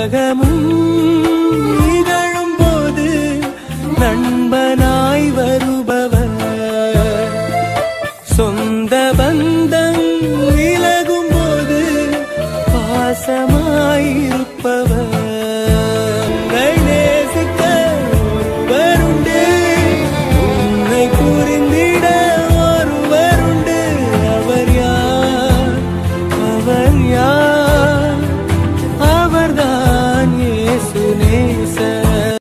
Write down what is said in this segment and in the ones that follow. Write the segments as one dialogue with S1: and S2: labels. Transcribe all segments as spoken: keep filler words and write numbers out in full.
S1: உலகமும் நிகழும் போது நண்பனாய் வருபவர், சொந்த பந்தம் விலகும் போது பாசமாயிருப்பவர், நேசிக்க ஒருவருண்டு, உன்னை புரிந்திட ஒருவருண்டு. அவர் யார்? அவர் யார்? அவர்தான் இயேசு நேசர்.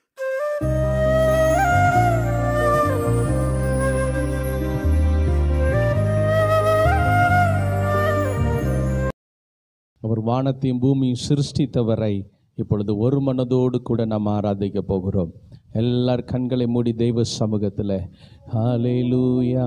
S2: அவர் வானத்தையும் பூமியும் சிருஷ்டித்தவரை இப்பொழுது ஒரு மனதோடு கூட நாம் ஆராதிக்க போகிறோம். எல்லார் கண்களை மூடி தெய்வ சமூகத்தில் ஹல்லேலூயா.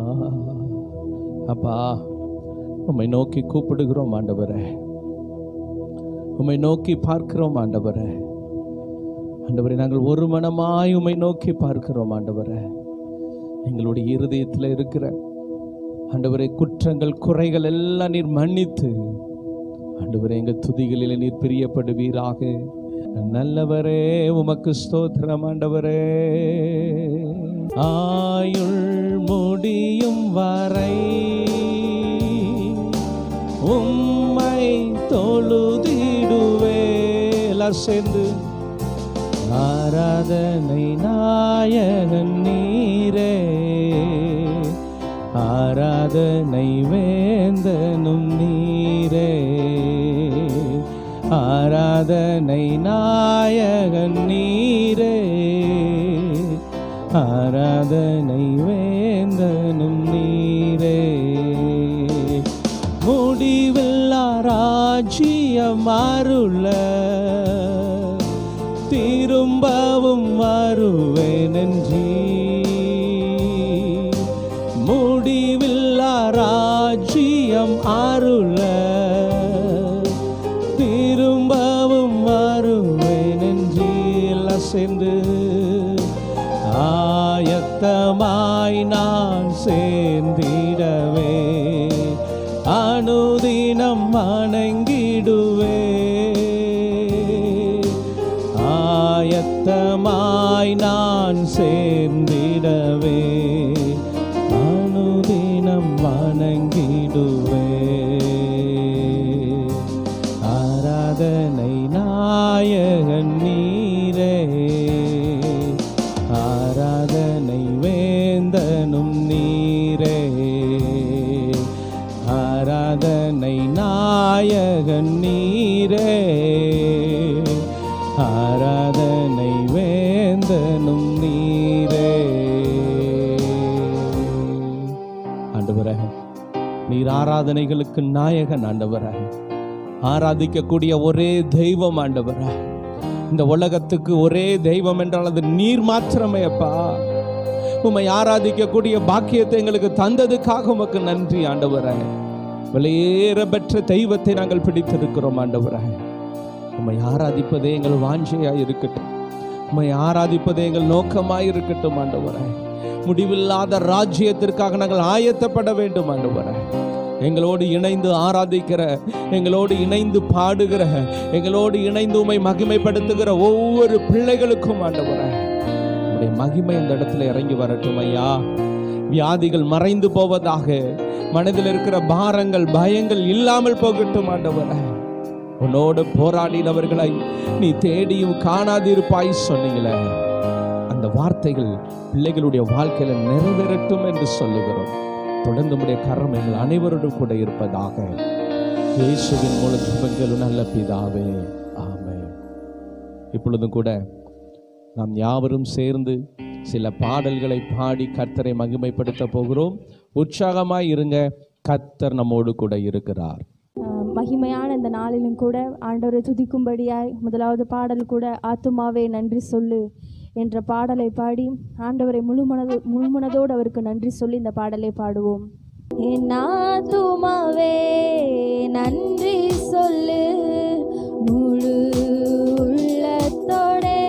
S2: அப்பா, உம்மை நோக்கி கூப்பிடுகிறோம் ஆண்டவரே, உம்மை நோக்கி பார்க்கிறோம் ஆண்டவரே. ஆண்டவரே, நாங்கள் ஒரு மனமாய் உம்மை நோக்கி பார்க்கிறோம் ஆண்டவரே. எங்களுடைய இருதயத்தில் இருக்கிற ஆண்டவரே குற்றங்கள் குறைகள் எல்லாம் நீர் மன்னித்து ஆண்டவரே எங்கள் துதிகளில் நீர் பிரியப்படுவீராக. நல்லவரே, உமக்கு ஸ்தோத்திரம் ஆண்டவரே. ஆயுள் முடியும் வரை உம்மை தொழுதிடுவே. எல்லாரும் சேர்ந்து ஆராதனை நாயகன் நீரே, ஆராதனை வேந்தனும் நீரே, ஆராதனை நாயகன் நீரே, ஆராதனை வேந்தனும் நீரே. முடிவில்லா ராஜ்யம் அருள திரும்பவும் வருவேன் என்றீ, முடிவில்லா ராஜ்யம் அருள திரும்பவும் வருவேன் என்றீல் சென்று ஆயத்தமாய் நான் சேர்ந்திடவே அனுதினம் வணங்கிடுவே. ஆயத்தமாய் நான் சேர்ந்திடவே அனுதினம் வணங்கிடுவே. ஆராதனை நாயகன் நீரே, ஆராதனை வேந்தனும் நீரே, ஆராதனை நாயகன் நீரே, ஆராதனை வேந்தனும் நீரே. ஆண்டவரே, நீர் ஆராதனைகளுக்கு நாயகன் ஆண்டவரே. ஆராதிக்கக்கூடிய ஒரே தெய்வம் ஆண்டவரே. இந்த உலகத்துக்கு ஒரே தெய்வம் என்றால் அது நீர் மாத்திரமே அப்பா. உம்மை ஆராதிக்கக்கூடிய பாக்கியத்தை எங்களுக்கு தந்ததுக்காக உமக்கு நன்றி ஆண்டவரே. வெளியேற பெற்ற தெய்வத்தை நாங்கள் பிடித்திருக்கிறோம் ஆண்டவரே. உம்மை ஆராதிப்பதே எங்கள் வாஞ்சையாய் இருக்கட்டும், உம்மை ஆராதிப்பதே எங்கள் நோக்கமாய் இருக்கட்டும் ஆண்டவரே. முடிவில்லாத ராஜ்யத்திற்காக நாங்கள் ஆயத்தப்பட வேண்டும் ஆண்டவரே. எங்களோடு இணைந்து ஆராதிக்கிற, எங்களோடு இணைந்து பாடுகிற, எங்களோடு இணைந்து உம்மை மகிமைப்படுத்துகிற ஒவ்வொரு பிள்ளைகளுக்கும் ஆண்டவரே உம்முடைய மகிமை இந்த இடத்துல இறங்கி வரட்டும் ஐயா. வியாதிகள் மறைந்து போவதாக, மனதில் இருக்கிற பாரங்கள் பயங்கள் இல்லாமல் போகட்டும் ஆண்டவரே. உன்னோடு போராடினவர்களை நீ தேடியும் காணாதிருப்பாய் சொன்னீங்களே, அந்த வார்த்தைகள் பிள்ளைகளுடைய வாழ்க்கையில நிறைவேறட்டும் என்று சொல்லுகிறோம். தொடர்ந்து உம்முடைய கரம் எங்கள் அனைவரோடும் கூட இருப்பதாக. இயேசுவின் மூலம் ஜெபங்கள் நல்ல பிதாவே, ஆமென். இப்பொழுதும் கூட நாம் யாவரும் சேர்ந்து சில பாடல்களை பாடி கர்த்தரை மகிமைப்படுத்த போகிறோம். உற்சாகமாய் இருங்க, கர்த்தர் நம்மோடு கூட இருக்கிறார்.
S3: மகிமையான இந்த நாளிலும் கூட ஆண்டவரை துதிக்கும்படியாய் முதலாவது பாடல் கூட ஆத்துமாவே நன்றி சொல்லு என்ற பாடலை பாடி ஆண்டவரை முழுமனது முழுமனதோடு அவருக்கு நன்றி சொல்லி இந்த பாடலை பாடுவோம். என் ஆத்துமாவே நன்றி சொல்லு முழு உள்ளத்தோடே,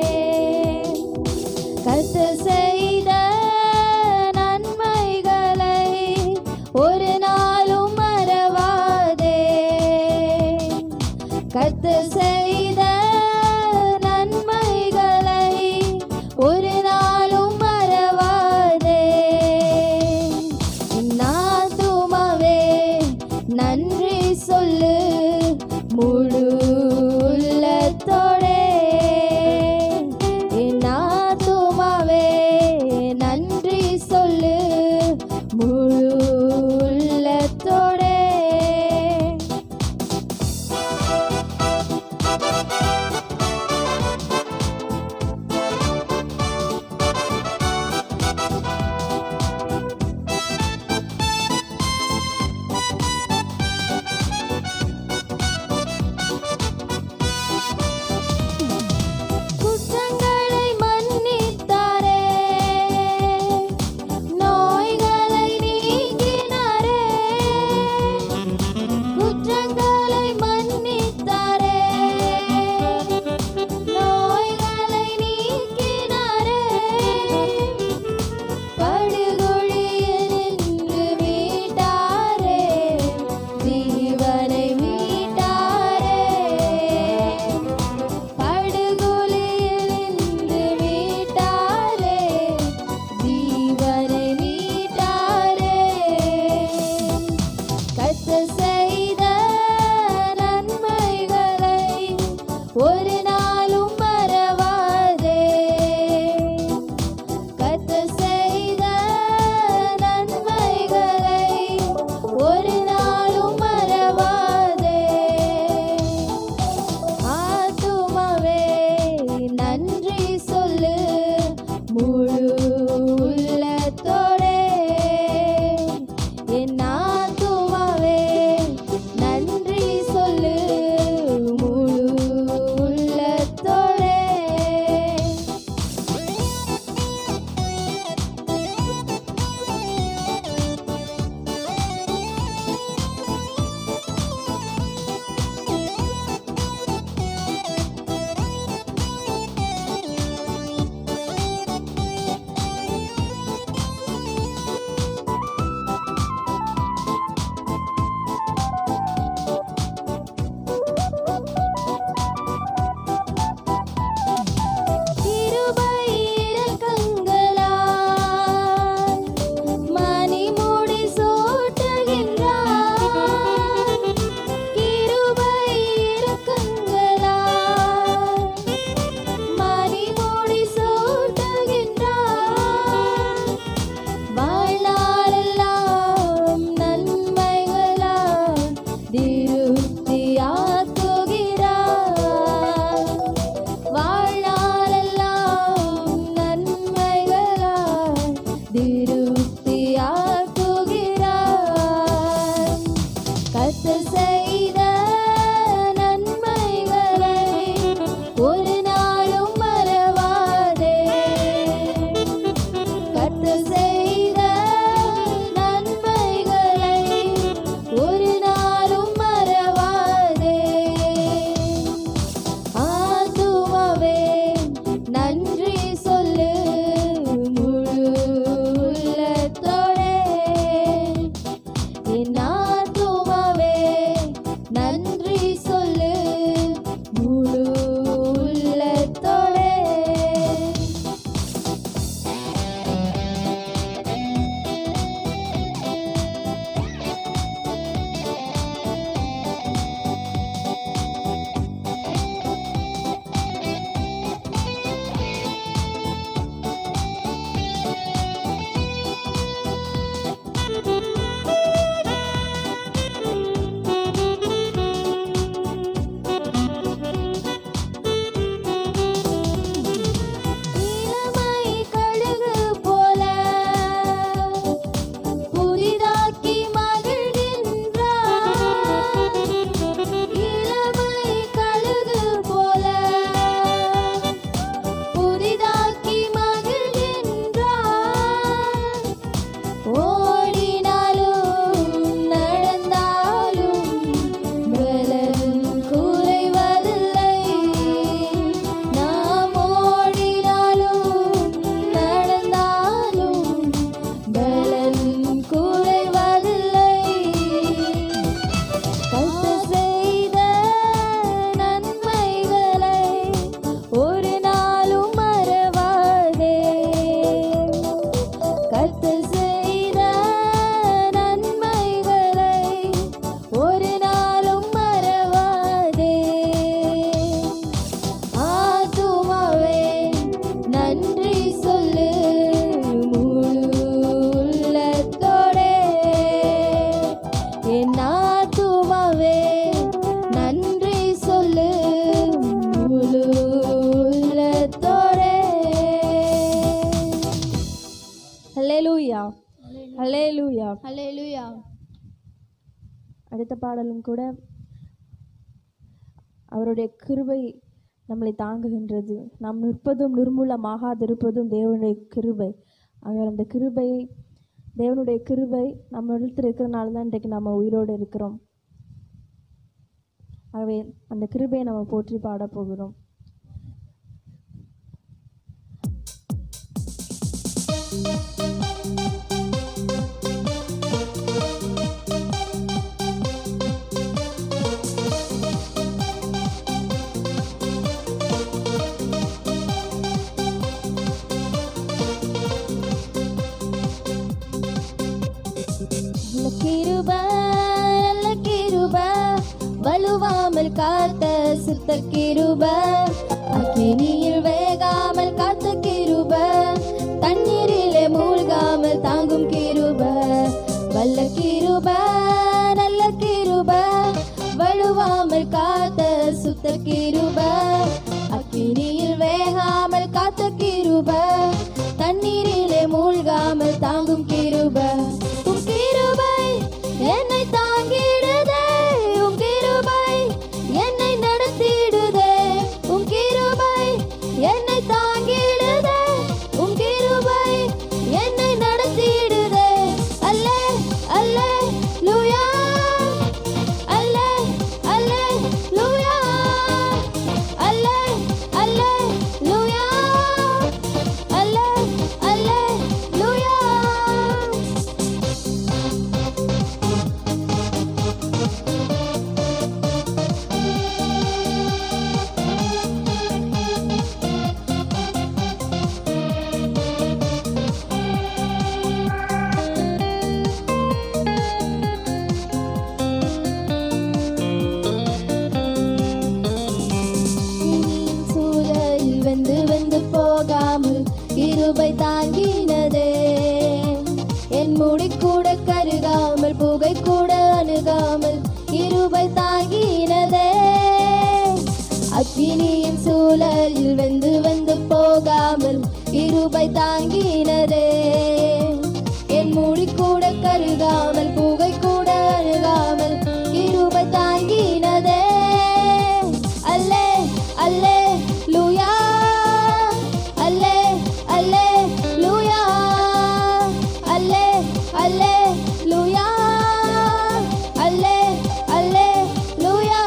S3: கர்த்தர் செய்த நன்மைகளை ஒரு நாளும் மறவாதே. கர்த்தர் செய்த நன்மைகளை ஒரு நாளும் மறவாதே. என் ஆத்துமாவே நன்றி சொல்லு முழு உள்ளத்தோடே. என் ஆத்துமாவே நன்றி சொல்லு முழு உள்ளத்தோடே. அடுத்த பாடலும் கூட அவருடைய கிருபை நம்மளை தாங்குகின்றது. நாம் நிற்பதும் நிர்மூலமாகாதிருப்பதும் தேவனுடைய கிருபை. அவர் அந்த கிருபையை தேவனுடைய கிருபை நம்ம இடத்துல இருக்கிறனால தான் இன்றைக்கு நம்ம உயிரோடு இருக்கிறோம். ஆகவே அந்த கிருபையை நம்ம போற்றி பாட போகிறோம். வலுவாமல் காத்த சுத்த கிருப, அக்கினியில் வேகாமல் காத்த கிருப, தண்ணீரிலே மூழ்காமல் தாங்கும் கிருப, வல்ல கிருப நல்ல கிருப, வலுவாமல் காத்த சுத்த கிருப, அக்கினியில் வேகாமல் காத்த கிருப, தண்ணீரிலே மூழ்காமல் தாங்கும் கிருப. உம் கிருபை என்னை தாங்கிடுதே, உம் கிருபை என்னை நடத்திடுதே, உம் கிருபை என்னை தாங்கிடுதே, உம் கிருபை என்னை நடத்திடுதே. அல்லே அல்லே லூயா, அல்லே அல்லே லூயா, அல்லே அல்லே லூயா, அல்லே அல்லே லூயா. சூழலில் வெந்து வெந்து போகாமல் கிருபை தாங்கினதே, என் முடி கூட கருகாமல் புகை கூட அணுகாமல் கிருபை தாங்கினதே. அக்கினியின் சூழலில் வெந்து வெந்து போகாமல் கிருபை தாங்கினதே, என் முடி கூட கருகாமல் புகை கூட அணுகாமல் கிருபை தாங்கினதே. அல்லே அல்லே லூயா, அல்லே அல்லே லூயா, அல்லே அல்லே லூயா, அல்லே அல்லே லூயா.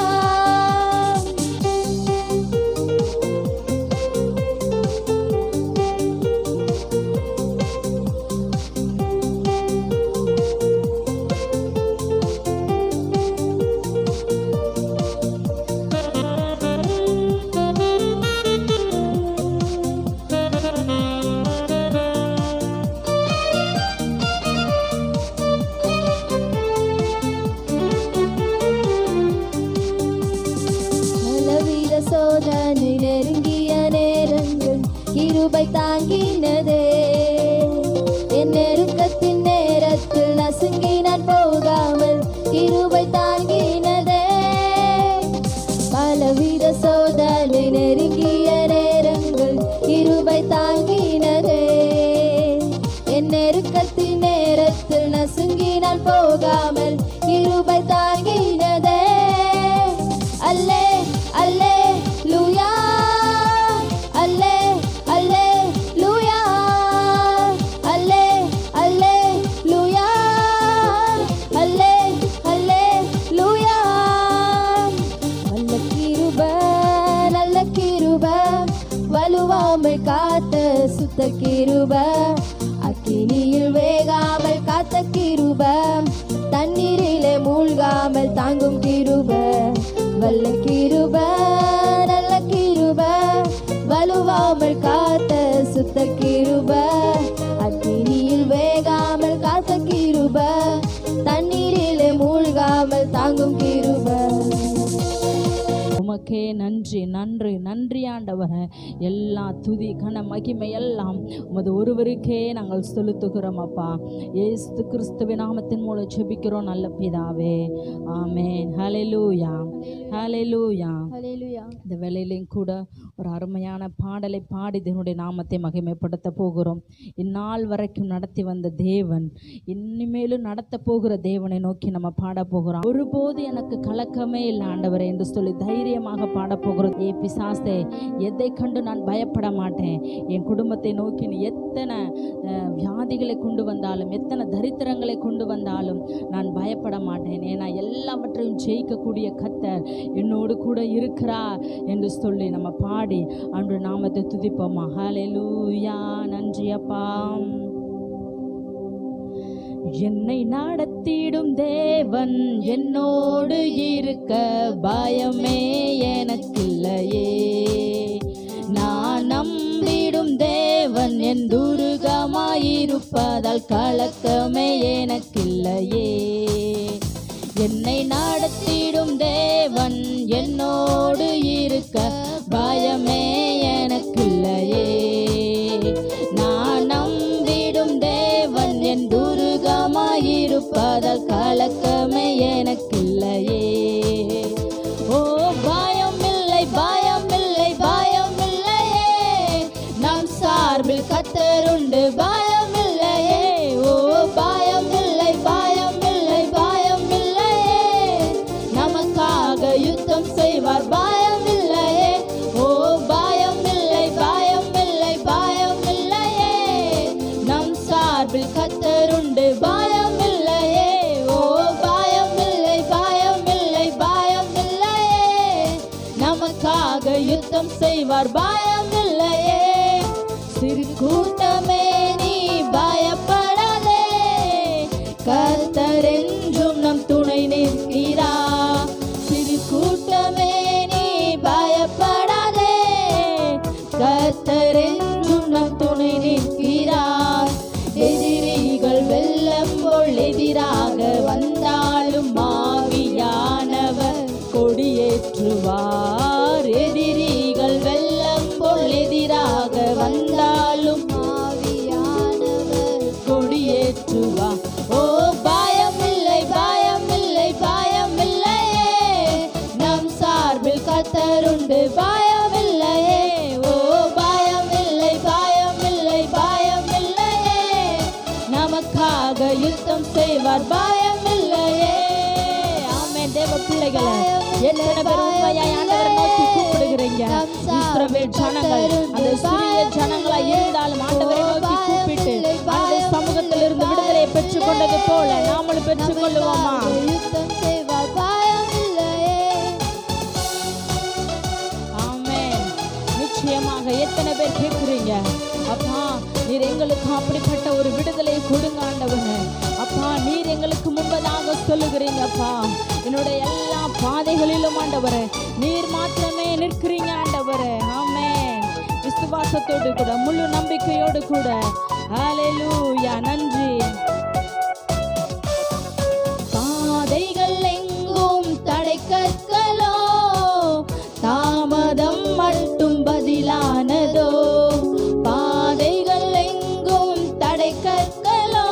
S3: பலவித சோதனை நெருங்கிய நேரங்கள் கிருபை தாங்கினதே, என் நெருக்கத்தின் நேரத்தில் நசுங்கி நான் போகாமல் கிருபை தாங்கினதே. பலவித சோதனை நெருங்கிய நேரங்கள் கிருபை தாங்கினதே, என் நெருக்கத்தின் நேரத்தில் நசுங்கி நான் போகாமல் கிருபை தாங்கினதே. அல்லே அல்லே லூயா, அல்லே அல்லே லூயா, அல்லே அல்லே லூயா, அல்லே அல்லே லூயா. நல்ல கிருப நல்ல கிருப, வலுவாமல் காத்த சுத்த கிருப, அக்கினியில் வேகாமல் காத்த கிருப, தண்ணீரிலே மூழ்காமல் தாங்கும் கிருப, வல்ல கிருப நல்ல கிருப, வலுவாமல் காத்த சுத்த கிருப, அக்கினியில் வேகாமல் காத்த கிருப, தண்ணீரிலே மூழ்காமல் தாங்கும் கிருப.
S4: உமக்கே நன்றி நன்றி நன்றி ஆண்டவரே. எல்லா துதி கன மகிமை எல்லாம் உமது ஒருவருக்கே நாங்கள் செலுத்துகிறோம் அப்பா. இயேசு கிறிஸ்துவின் நாமத்தின் மூலம் ஜெபிக்கிறோம் நல்ல பிதாவே, ஆமென். ஹல்லேலூயா ஹல்லேலூயா
S3: ஹல்லேலூயா.
S4: இந்த வேளையிலையும் கூட ஒரு அருமையான பாடலை பாடி தேவனுடைய நாமத்தை மகிமைப்படுத்த போகிறோம். இந்நாள் வரைக்கும் நடத்தி வந்த தேவன் இனிமேலும் நடத்த போகிற தேவனை நோக்கி நம்ம பாட போகிறோம். ஒருபோது எனக்கு கலக்கமே இல்லை ஆண்டவரே என்று சொல்லி தைரியமாக பாட போகிறோம். ஏ பிசாசே, எதை கண்டு நான் பயப்பட மாட்டேன். என் குடும்பத்தை நோக்கி நீ எத்தனை வியாதிகளை கொண்டு வந்தாலும், எத்தனை தரித்திரங்களை கொண்டு வந்தாலும் நான் பயப்பட மாட்டேன். ஏன்னா எல்லாவற்றையும் ஜெயிக்கக்கூடிய கர்த்தர் என்னோடு கூட இருக்கிறார் என்று சொல்லி நம்ம பாடி ஆண்டவருடைய நாமத்தை துதிப்போமா. ஹல்லேலூயா. நன்றி அப்பா. என்னை நடத்திடும் தேவன் என்னோடு இருக்க பயமே எனக்கில்லையே. நான் நம்பிடும் தேவன் என் துருகமாயிருப்பதால் கலக்கமே எனக்கில்லையே. என்னை நடத்திடும் தேவன் என்னோடு இருக்க பயமே எனக்கில்லையே. நான் நம்பிடும் தேவன் என் துருகமாயிருப்பதால் கலக்கமே எனக்கில்லையே. ஓ பயமில்லை, பயமில்லை, பயமில்லையே. நம் சார்பில் கர்த்தருண்டு, பயமில்லையே. ஓ பயமில்லை, பயமில்லை, பயமில்லையே. நமக்காக யுத்தம் செய்வார், பயமில்லையே. ஓ பயமில்லை, பயமில்லை, பயமில்லையே. நம் சார்பில் கர்த்தருண்டு, பயமில்லையே. ஓ பயமில்லை, பயமில்லை, பயமில்லையே. நமக்காக யுத்தம் செய்வார், பயமில்லையே. சிறு கூட்டமே நீ பயப்படாதே, கர்த்தர் என்றும் நம் துணை நிற்கிறார். சிறு கூட்டமே நீ பயப்படாதே, கர்த்தர் என்றும் நம் துணை நிற்கிறார். எதிரிகள் வெள்ளம் போல் எதிராக வந்தாலும் ஆவியானவர் கொடியேற்றுவார். எதிரிகள் வெள்ளம் போல் எதிராக வந்தாலும் ஆவியானவர் கொடியேற்றுவார். ஓ பயமில்லை, பயமில்லை, பயமில்லையே. நம் சார்பில் கர்த்தருண்டு, பயமில்லையே. ஓ பயமில்லை, பயமில்லை, பயமில்லையே. நமக்காக யுத்தம் செய்வார், பயமில்லையே. ஆமென். தேவ பிள்ளைகளே, எத்தனை பேர் உண்மையாய் ஆண்டவரை நோக்கி கூப்பிடுகிறீங்க? இஸ்ரவேல் ஜனங்கள் அந்த சிறிய ஜனங்களா இருந்தாலும் ஆண்டவரை நோக்கி கூப்பிட்டு அந்த சமூகத்தில் இருந்து விடுதலையை பெற்றுக் கொண்டது போல நாமளும் பெற்றுக் கொள்ளுவோமா?
S3: யுத்தம் செய்வார், பயமில்லையே.
S4: ஆமென். நிச்சயமாக எத்தனை பேர் கேட்கிறீங்க, அப்பா நீர் எங்களுக்கு அப்படிப்பட்ட ஒரு விடுதலையை கொடுங்க ஆண்டவரே. அப்பா நீர் எங்களுக்கு முன்பதாக சொல்லுகிறீங்க, அப்பா என்னுடைய எல்லா பாதைகளிலும் ஆண்டவரே நீர் மாத்திரமே நிற்கிறீங்க ஆண்டவரே. ஆமென். விசுவாசத்தோடு கூட, முழு நம்பிக்கையோடு கூட. ஹல்லேலூயா. நன்றி. பாதைகள் எங்கும் தடை கற்களோ, தாமதம் மட்டும் பதிலானதோ. பாதைகள் எங்கும் தடை கற்களோ,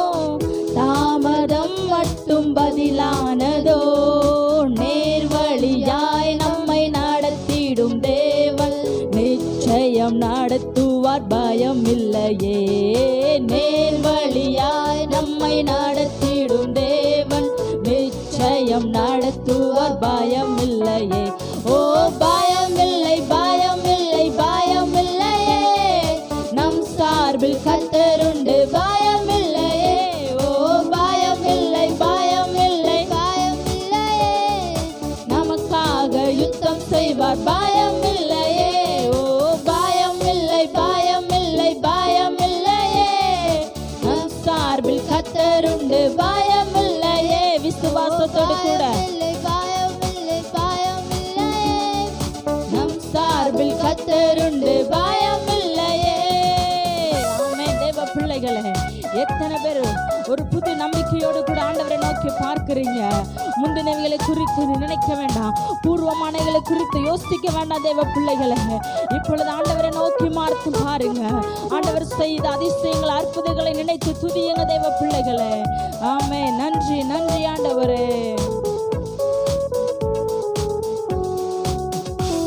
S4: தாமதம் மட்டும் பதிலானதோ. நேர்வழியாய் நம்மை நடத்திடும் தேவன் நிச்சயம் நடத்துவார், பயம் இல்லையே. நேர்வழியாய் நம்மை நடத்திடும் தேவன் நிச்சயம் நடத்துவார், பயம் இல்லையே. ஓ பயமில்லை, பயமில்லை, பயமில்லையே. நம் சார்பில் கர்த்தருண்டு, பயமில்லையே. ஓ பயமில்லை, பயமில்லை, பயமில்லையே. நமக்காக யுத்தம் செய்வார், பயமில்லையே. ஓ பயமில்லை, பயமில்லை, பயமில்லையே. நம் சார்பில் கர்த்தருண்டு, பயமில்லையே. விசுவாசத்தோடு கூட
S3: பயமில்லை, பயமில்லையே.
S4: நம் சார்பில் கர்த்தருண்டு, பயமில்லையே. ஆமென். தேவ பிள்ளைகளே, எத்தனை பேர் ஒரு புது நம்பிக்கையோடு கூட ஆண்டவரை நோக்கி பார்க்கிறீங்க? முந்தினவைகளை குறித்து நினைக்க வேண்டாம், பூர்வமானவைகளை குறித்து யோசிக்க வேண்டாம். தேவ பிள்ளைகளே, இப்பொழுது ஆண்டவரை நோக்கி பார்த்து பாருங்க. ஆண்டவர் செய்த அதிசயங்கள், அற்புதங்களை நினைத்து துதியுங்க தேவ பிள்ளைகளே. ஆமென். நன்றி, நன்றி ஆண்டவரே.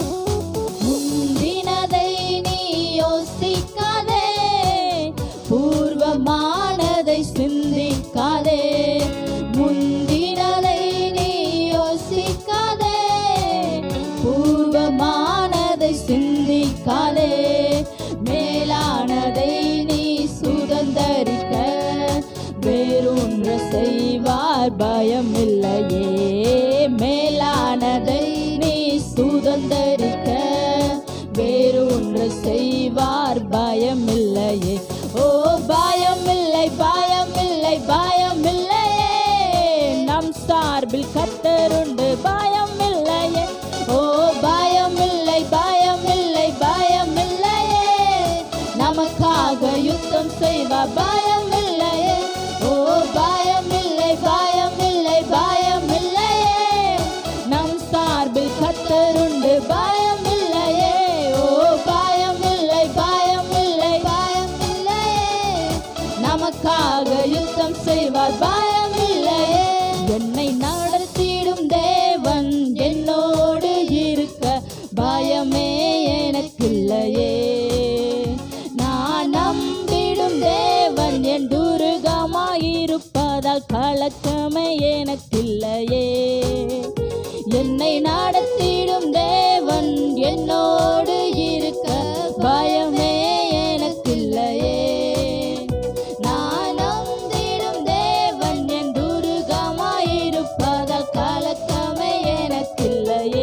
S4: செய்வார் பயமில்லையே. மேலானதை நீ சுதந்தரிக்க வேறு ஒன்று செய்வார் பயமில்லையே. ஓ பயமில்லை பயமில்லை பயமில்லையே, நம் சார்பில் கர்த்தருண்டு பயமில்லையே. ஓ பயமில்லை பயமில்லை பயமில்லையே, நமக்காக யுத்தம் செய்வார் பயமில்லையே. ஓ பயமில்லை பயமில்லை பயமில்லையே, நம் சார்பில் கர்த்தருண்டு பயமில்லையே. ஓ பயமில்லை பயமில்லை பயமில்லையே, நமக்காக யுத்தம் செய்வார் பயமில்லையே. என்னை நடத்திடும் தேவன் என்னோடு இருக்க பயமே எனக்கில்லையே. நான் நம்பிடும் தேவன் என் துருகமாயிருப்பதால் கலக்கமே எனக்கில்லையே. என்னை நடத்திடும் தேவன் என்னோடு இருக்க பயமே எனக்கில்லையே. நான் நம்பிடும் தேவன் என் துருகமாயிருப்பதால் கலக்கமே எனக்கில்லையே.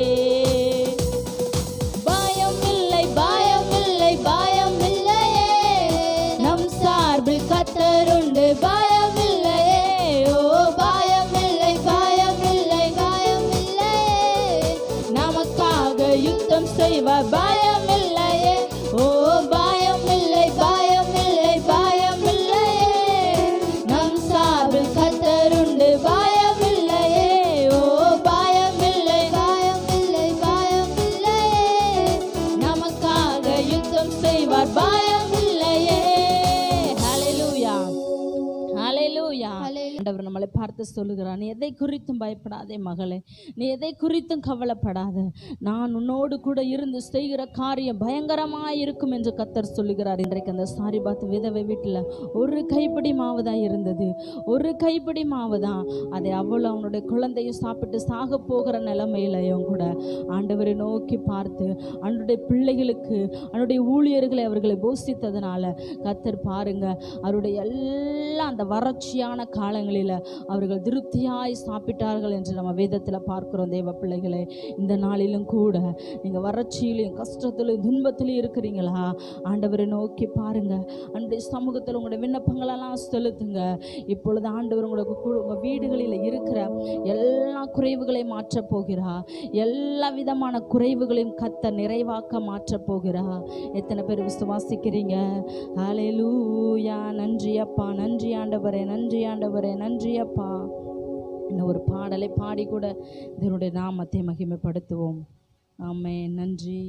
S4: பயமில்லை பயமில்லை பயமில்லையே, நம் சார்பில் கர்த்தருண்டு பயமில்லையே. ஓ பயமில்லை பயமில்லை பயமில்லையே, நமக்காக யுத்தம் செய்வார் பயமில்லையே. ஓ பயமில்லை பயமில்லை பயமில்லையே, நம் சார்பில் கர்த்தருண்டு பயமில்லையே. ஓ பயமில்லை பயமில்லை பயமில்லையே, நமக்காக யுத்தம் செய்வார் பயமில்லையே. ஹல்லேலூயா ஹல்லேலூயா. ஆண்டவர் நம்மளை பார்த்து சொல்லுகிறார், நீ எதை குறித்தும் பயப்படாதே மகளே, நீ எதை குறித்தும் கவலைப்படாத, நான் உன்னோடு கூட இருந்து செய்கிற காரியம் பயங்கரமாய் இருக்கும் என்று கர்த்தர் சொல்லுகிறார். இன்றைக்கு அந்த சாரிபாத் விதவை வீட்டில் ஒரு கைப்பிடி மாவு தான் இருந்தது, ஒரு கைப்பிடி மாவு தான். அதை அவளும் அவனுடைய குழந்தையும் சாப்பிட்டு சாக போகிற நிலைமையிலையும் கூட ஆண்டவரை நோக்கி பார்த்து அவனுடைய பிள்ளைகளுக்கு அவனுடைய ஊழியர்களை அவர்களை போஷித்ததுனால கர்த்தர் பாருங்க, அவருடைய எல்லாம் அந்த வறட்சியான காலங்களில் அவர்கள் திருப்தியாய் சாப்பிட்டார்கள் என்று நம்ம வேதத்தில் பார்க்கிறோம். தேவ பிள்ளைகளே, இந்த நாளிலும் கூட நீங்கள் வறட்சியிலையும் கஷ்டத்திலையும் துன்பத்திலையும் இருக்கிறீங்களா? ஆண்டவரை நோக்கி பாருங்க, அன்றைய சமூகத்தில் உங்களுடைய விண்ணப்பங்களெல்லாம் செலுத்துங்க. இப்பொழுது ஆண்டவர் உங்களுக்கு உங்கள் வீடுகளில் இருக்கிற எல்லா குறைவுகளையும் மாற்றப் போகிறார். எல்லா விதமான குறைவுகளையும் கர்த்தர் நிறைவாக்க மாற்றப் போகிறார். எத்தனை பேர் விசுவாசிக்கிறீங்க? ஹல்லேலூயா. நன்றி அப்பா, நன்றி ஆண்டவரே, நன்றி ஆண்டவரே, நன்றி அப்பா. இன்னும் ஒரு பாடலை பாடி கூட இதனுடைய நாமத்தை மகிமைப்படுத்துவோம். ஆமென். நன்றி.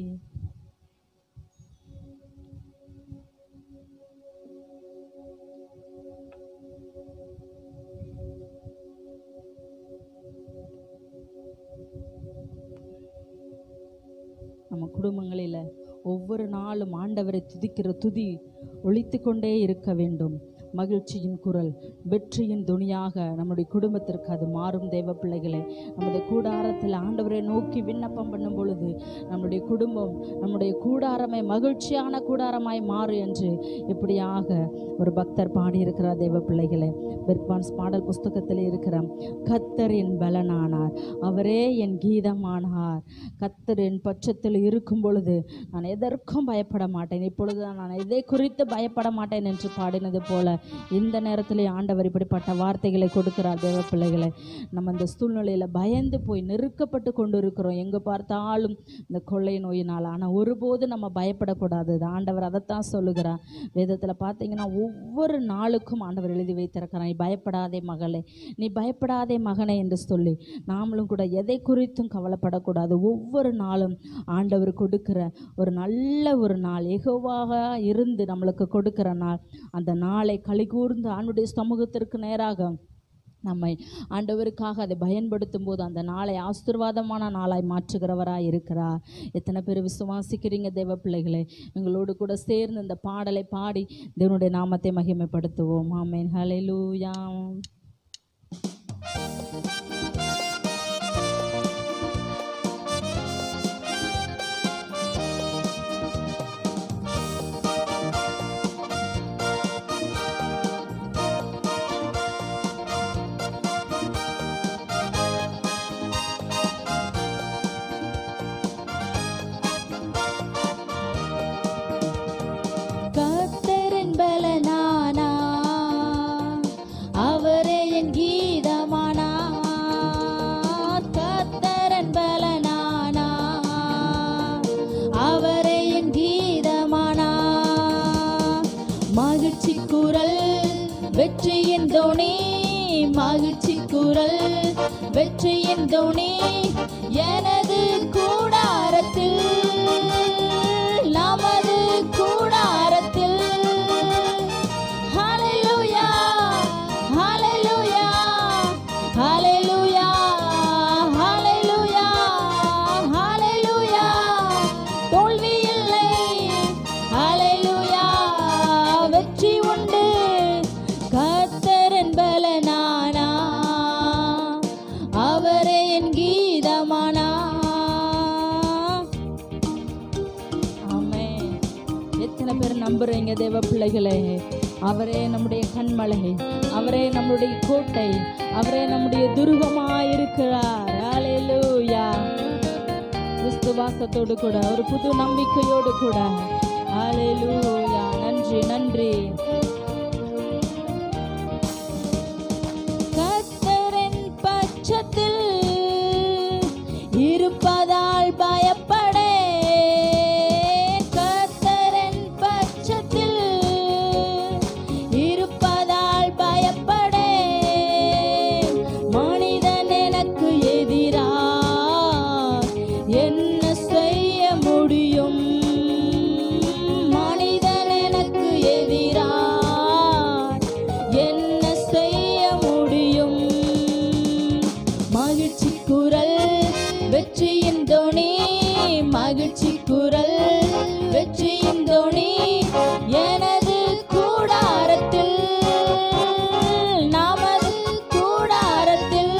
S4: நம்ம குடும்பங்களில் ஒவ்வொரு நாளும் ஆண்டவரை துதிக்கிற துதி ஒலித்து கொண்டே இருக்க வேண்டும். மகிழ்ச்சியின் குரல், வெற்றியின் துணியாக நம்முடைய குடும்பத்திற்கு அது மாறும். தேவ பிள்ளைகளை, நம்முடைய கூடாரத்தில் ஆண்டவரை நோக்கி விண்ணப்பம் பண்ணும் பொழுது நம்முடைய குடும்பம், நம்முடைய கூடாரமை மகிழ்ச்சியான கூடாரமாய் மாறும் என்று இப்படியாக ஒரு பக்தர் பாடியிருக்கிறார். தேவ பிள்ளைகளை, பெர்க்மான்ஸ் பாடல் புஸ்தகத்தில் இருக்கிற கர்த்தர் என் பலனானார், அவரே என் கீதமானார். கர்த்தர் என் பட்சத்தில் இருக்கும் பொழுது நான் எதற்கும் பயப்பட மாட்டேன். இப்பொழுது நான் எதை குறித்து பயப்பட மாட்டேன் என்று பாடினது போல இந்த நேரத்திலே ஆண்டவர் இப்படிப்பட்ட வார்த்தைகளை கொடுக்கிறார். தேவ பிள்ளைகளை, நம்ம இந்த சூழ்நிலையில் பயந்து போய் நெருக்கப்பட்டு கொண்டு இருக்கிறோம், எங்கே பார்த்தாலும் இந்த கொள்ளை நோயினால். ஆனால் ஒருபோது நம்ம பயப்படக்கூடாது. ஆண்டவர் அதைத்தான் சொல்லுகிறார். வேதத்தில் பார்த்தீங்கன்னா ஒவ்வொரு நாளுக்கும் ஆண்டவர் எழுதி வைத்திருக்கிறான், நீ பயப்படாதே மகளே, நீ பயப்படாதே மகனே என்று சொல்லி. நாமளும் கூட எதை குறித்தும் கவலைப்படக்கூடாது. ஒவ்வொரு நாளும் ஆண்டவர் கொடுக்கிற ஒரு நல்ல ஒரு நாள், யெகோவாக இருந்து நம்மளுக்கு கொடுக்கிற நாள். அந்த நாளை களி கூர்ந்து ஆண்டுடைய சமூகத்திற்கு நேராக நம்மை ஆண்டவருக்காக அதை பயன்படுத்தும் போது அந்த நாளை ஆசீர்வாதமான நாளாய் மாற்றுகிறவராய் இருக்கிறார். எத்தனை பேர் விசுவாசிக்கிறீங்க தேவ பிள்ளைகளே? எங்களோடு கூட சேர்ந்து இந்த பாடலை பாடி தேவனுடைய நாமத்தை மகிமைப்படுத்துவோம். ஆமென். ஹல்லேலூயா. வெற்றியின் தோணி மகிழ்ச்சி குரல் வெற்றியின் தோணி எனது கூடாரத்தில் நமது கூடாரத்தில் ஹல்லேலூயா ஹல்லேலூயா ஹல்லேலூயா ஹல்லேலூயா ஹல்லேலூயா தோல்வி இல்லை ஹல்லேலூயா வெற்றி உண்டு கர்த்தரின் பலனானா அவரே என் கீதமானா. ஆமென். எத்தனை பேர் நம்புறீங்க தேவ பிள்ளைகளே? அவரே நம்முடைய கண்மலை, அவரே நம்முடைய கோட்டை, அவரே நம்முடைய துருகமாய் இருக்கிறார். ஹல்லேலூயா. விசுவாசத்தோடு கூட ஒரு புது நம்பிக்கையோடு கூட ஹல்லேலூயா. நன்றி நன்றி. கர்த்தரின் பட்சத்தில் இருப்பதால் பயப்படே கர்த்தரின் பட்சத்தில் இருப்பதால் பயப்படே மனிதன் எனக்கு எதிரா என்ன செய்ய முடியும் மனிதன் எனக்கு எதிரா என்ன செய்ய முடியும் மகிழ்ச்சி குரல் வெற்றியின் தோணி மகிழ்ச்சி குரல் வெற்றியின் தோணி எனது கூடாரத்தில் நமது கூடாரத்தில்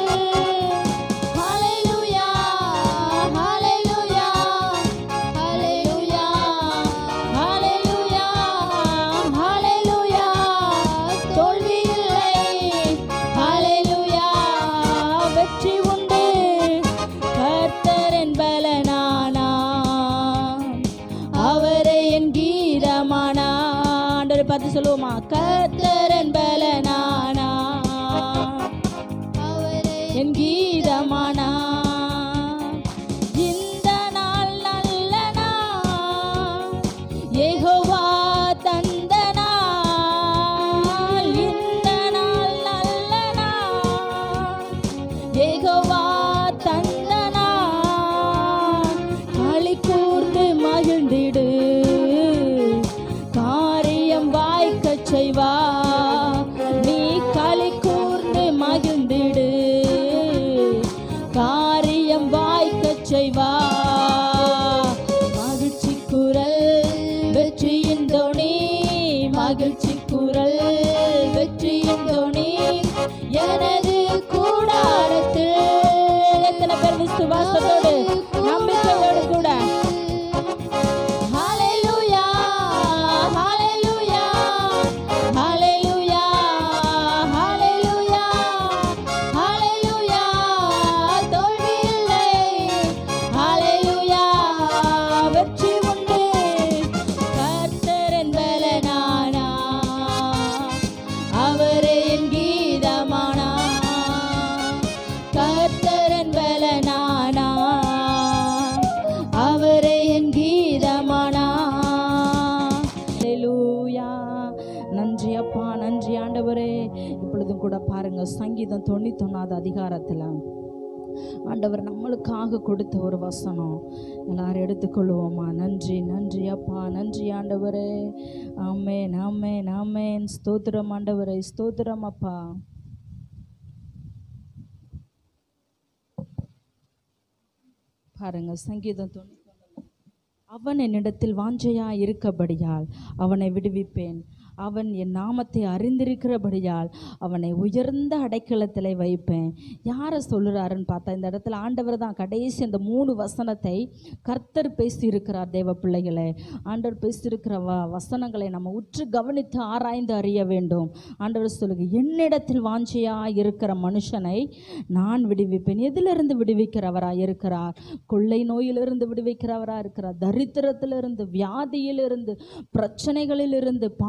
S4: ஹல்லேலூயா ஹல்லேலூயா ஹல்லேலூயா ஹல்லேலூயா ஹல்லேலூயா தோல்வி இல்லை ஹல்லேலூயா வெற்றி உண்டு கர்த்தரின் பலனானா அவரே என் கீதமானா. ஆண்டவரை பார்த்து சொல்லுவோமா? கர்த்தரின் பலனானா அவரே என் கீதமானா. இந்த நாள் நல்ல நாள் யெகோவா தந்த நாள் இந்த நாள் நல்ல நாள் யெகோவா தந்த நாள் களி கூர்ந்து மகிழ்ந்திடு காரியம் வாய்க்கச் செய்வா நீ களி கூர்ந்து மகிழ்ந்திடு காரியம் வாய்க்கச் செய்வா மகிழ்ச்சி குரல் வெற்றியின் தோணி மகிழ்ச்சி குரல் வெற்றியின் தோணி எனது கூடாரத்தில். எத்தனை பேர் விசுவாசத்தோடு நம்பிக்கையோடு கூட ஹல்லேலூயா ஹல்லேலூயா ஹல்லேலூயா ஹல்லேலூயா ஹல்லேலூயா தோல்வி இல்லை ஹல்லேலூயா வெற்றி உண்டு கர்த்தரின் பலனானா அவரே என் கீதமானா கர்த்தரின் பலனானா அவரே என் கீதமானா. ஹல்லேலூயா. நன்றி அப்பா நன்றி ஆண்டவரே. இப்பொழுதும் கூட பாருங்க சங்கீதம் தொண்ணூத்தொன்னாவது அதிகாரத்தில் ஆண்டவர் நம்மளுக்காக கொடுத்த ஒரு வசனம் எல்லாரும் எடுத்துக்கொள்வோமா? நன்றி நன்றி அப்பா நன்றி ஆண்டவரே. ஆமென் ஆமென் ஆமென். ஸ்தோத்திரம் ஆண்டவரே ஸ்தோத்திரம் அப்பா. பாருங்க சங்கீதம் தொண்ணூத்தி அவன் என்னிடத்தில் வாஞ்சையா இருக்கபடியால் அவனை விடுவிப்பேன் அவன் என் நாமத்தை அறிந்திருக்கிறபடியால் அவனை உயர்ந்த அடைக்கலத்தில் வைப்பேன். யாரை சொல்லுறாருன்னு பார்த்தா இந்த இடத்துல ஆண்டவர் தான் கடைசி அந்த மூணு வசனத்தை கர்த்தர் பேசியிருக்கிறார். தேவ பிள்ளைகளே ஆண்டவர் பேசியிருக்கிற வ வசனங்களை நம்ம உற்று கவனித்து ஆராய்ந்து அறிய வேண்டும். ஆண்டவர் சொல்லுங்க என்னிடத்தில் வாஞ்சையா இருக்கிற மனுஷனை நான் விடுவிப்பேன். எதிலிருந்து விடுவிக்கிறவராக இருக்கிறார்? கொள்ளை நோயிலிருந்து விடுவிக்கிறவராக இருக்கிறார், தரித்திரத்திலிருந்து, வியாதியிலிருந்து, பிரச்சனைகளிலிருந்து, பாடுகளில்